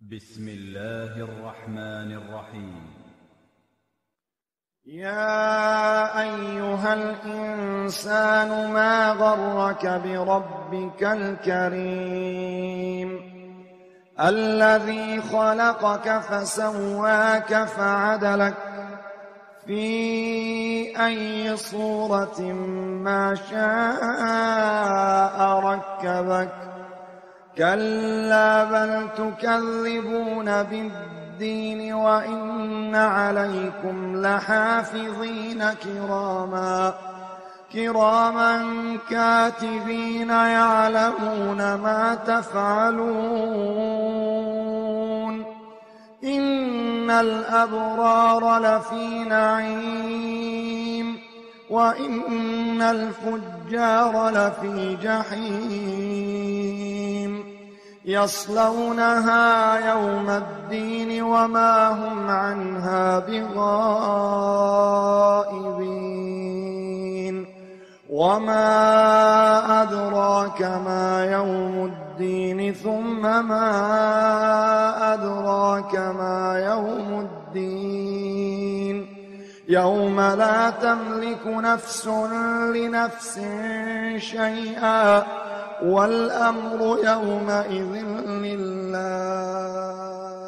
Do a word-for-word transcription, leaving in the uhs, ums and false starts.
بسم الله الرحمن الرحيم. يا أيها الإنسان ما غرك بربك الكريم الذي خلقك فسواك فعدلك في أي صورة ما شاء ركبك. كلا بل تكذبون بالدين وإن عليكم لحافظين كراما كراما كاتبين يعلمون ما تفعلون. إن الأبرار لفي نعيم وإن الفجار لفي جحيم يصلونها يوم الدين وما هم عنها بغائبين. وما أدراك ما يوم الدين ثم ما أدراك ما يوم الدين يوم لا تملك نفس لنفس شيئا والأمر يومئذ لله.